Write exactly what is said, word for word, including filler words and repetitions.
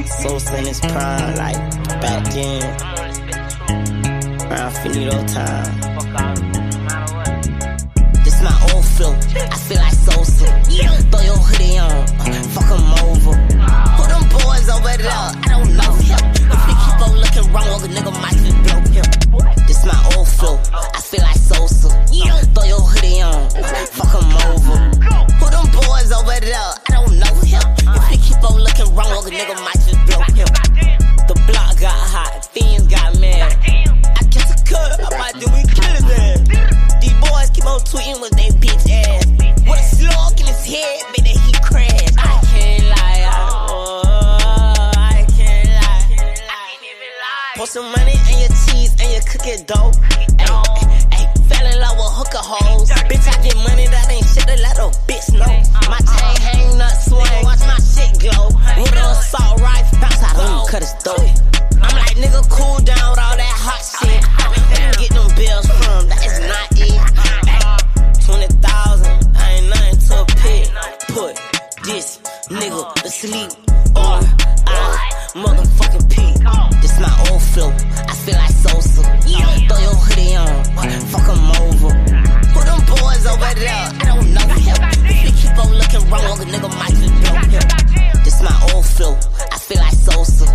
Sosa in his prime, like back then. Around Finito time. This my old flow, I feel like Sosa. Throw your hoodie on, fuck 'em over. Who them boys over there? I don't know him. If we keep on looking wrong, a nigga might just blow him. This my old flow, I feel like Sosa. Throw your hoodie on, fuck 'em over. Who them boys over there? I don't know him. If we keep on looking wrong, a nigga might just blow him. The block got hot, fiends got mad. I catch a cut, I might do we kill his ass. These boys keep on tweeting with they bitch ass. With a slug in his head, man, that he crashed. I can't lie, I, oh, I can't lie. Put some money in your cheese and your cookie dough. Ay, fell in love with hooker hoes. Bitch, I get money that ain't shit to let a bitch know. My chain hang nut swing, watch my shit glow. With a assault rifle, bounce out on him, cut his throat. I'm like, nigga, cool down with all that hot shit. Where you get them bills from? That is not it. twenty thousand, I ain't nothing to a pit. Put this nigga to sleep, or I motherfucking pee. This my old flow, I feel like Sosa. Throw your hoodie on, fuck 'em over. Who them boys over there? I don't know him. If we keep on looking wrong, a nigga might just blow him. This my old flow, I feel like Sosa.